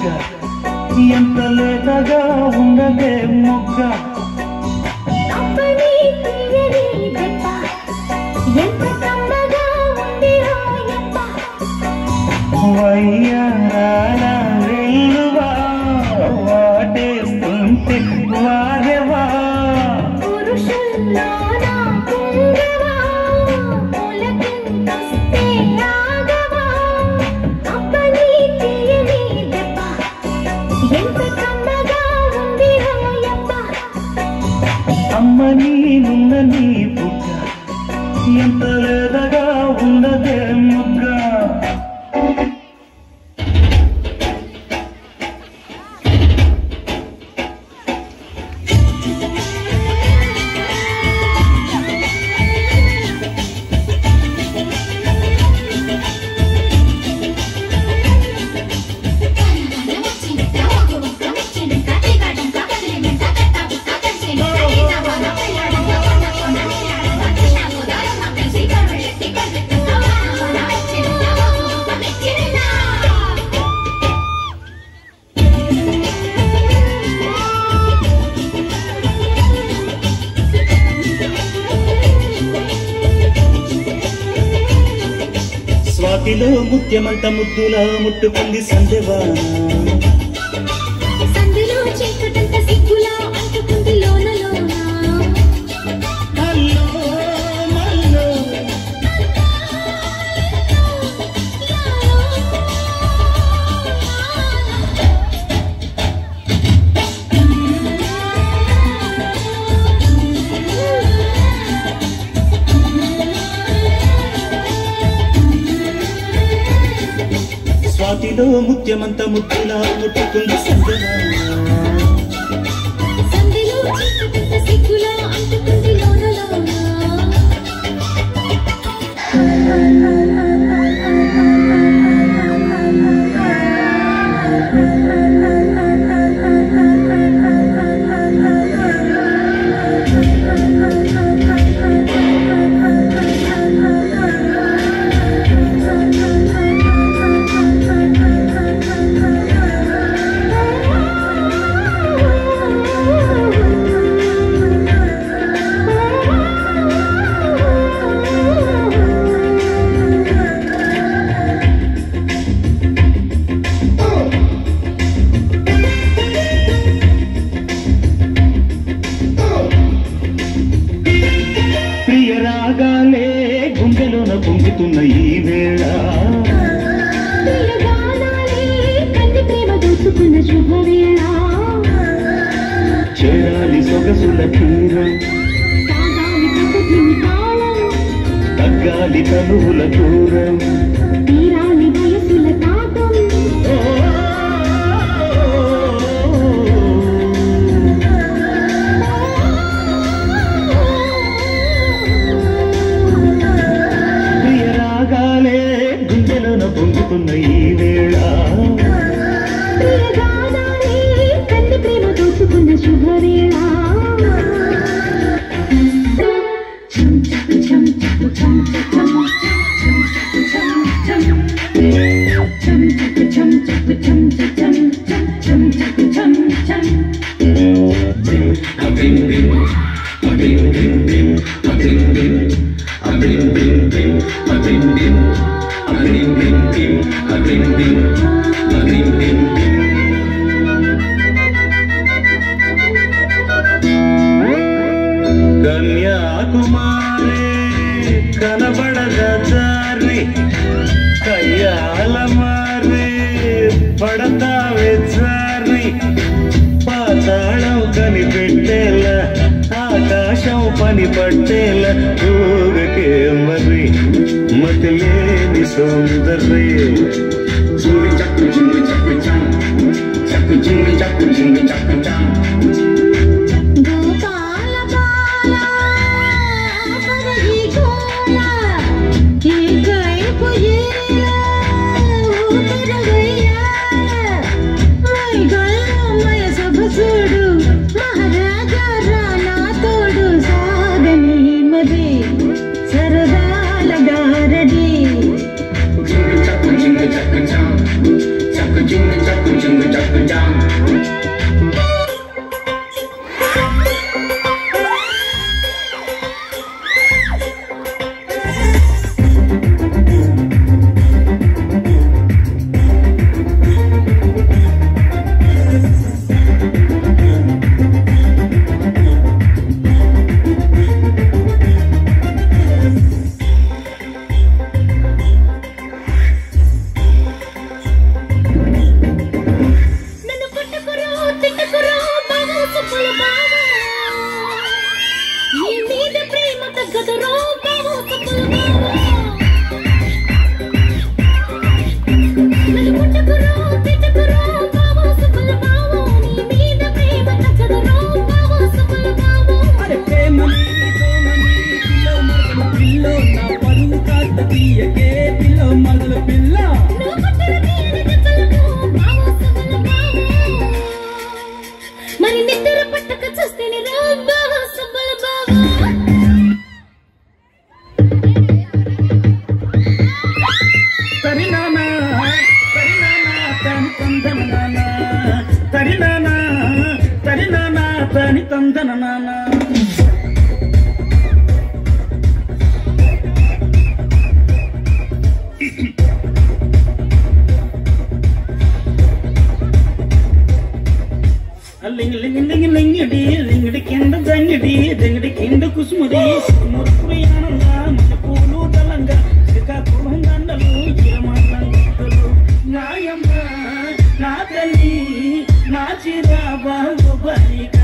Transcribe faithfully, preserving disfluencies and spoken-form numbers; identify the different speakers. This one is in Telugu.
Speaker 1: ఎంత లేతగా ఉన్నదే మొగ్గ వయ్యారాల వెల్లువా వాటేస్తుంటే వారెవా అమ్మ నీనున్న నీ బుగ్గ ఎంత లేదగా ఉన్నదే ముగ్గ స్వాతిలో ముత్యమంత ముద్దులా ముట్టుకుంది సందెవాన
Speaker 2: సందులో చీకటంత సిగ్గులా అంటుకుంది లోన లోన
Speaker 1: హల్లో మల్లో స్వాతిలో ముత్యమంత ముద్దులా ముట్టుకుంది సందెవాన
Speaker 2: సందులో చీకటంత సిగ్గులా అంటుకుంది లోన లోన రాగాలే గుండెలోన పొంగుతున్న ఈ వేళ చేరాలి సొగసుల తీరం తగ్గాలి తనువుల దూరం తీరాలి వయసుల తాపం
Speaker 1: గుండెలోన పొంగుతున్న ఈ వేళ
Speaker 2: కంటి ప్రేమ దోచుకున్న శుభవేళ
Speaker 1: కన్యాకుమారి కనబడద దారి కయ్యాల మారి పడతావే జారి పాతాళం కనిపెట్టేలా ఆకాశం పని పట్టేలా ఊరికే మరి మతిలేని సౌందర్య చింగి చక్కు చింగి చక్కు చం చక్కు చింగి చక్కు చింగి చక్కు చం
Speaker 2: సరదాల గారడి
Speaker 1: చింగి చక్కు చింగి తని తందన నాన్న తరి నాన్న తరి నాన్న తని తందన నాన్న లింగి లింగి లింగి లింగిడి లింగిడి కింద దంగిడి దంగిడి కింద కుసుముడి మురుపుయానంగా పూలు దళంగా శ్రీకాకుళం దండలు ఇరమాటలు నాయమ్మ నా తల్లి నా చిరాబాబు బలి